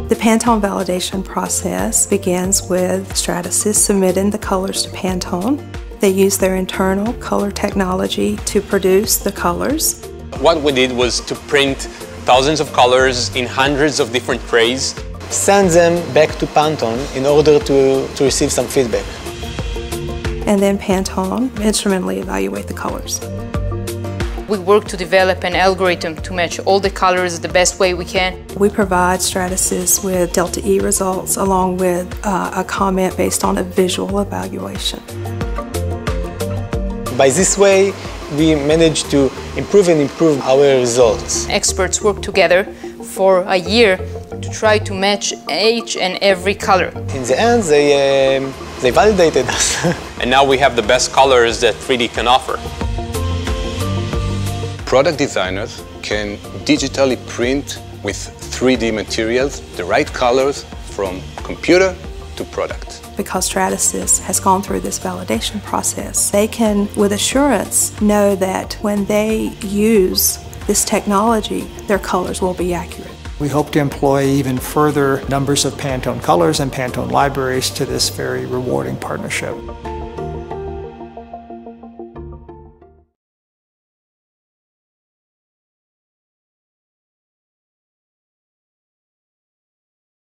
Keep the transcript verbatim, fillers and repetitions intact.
The Pantone validation process begins with Stratasys submitting the colors to Pantone. They use their internal color technology to produce the colors. What we did was to print thousands of colors in hundreds of different trays. Send them back to Pantone in order to, to receive some feedback. And then Pantone instrumentally evaluate the colors. We work to develop an algorithm to match all the colors the best way we can. We provide Stratasys with delta E results along with uh, a comment based on a visual evaluation. By this way, we managed to improve and improve our results. Experts work together for a year to try to match each and every color. In the end, they, um, they validated us. And now we have the best colors that three D can offer. Product designers can digitally print with three D materials the right colors from computer to product. Because Stratasys has gone through this validation process, they can, with assurance, know that when they use this technology, their colors will be accurate. We hope to employ even further numbers of Pantone colors and Pantone libraries to this very rewarding partnership.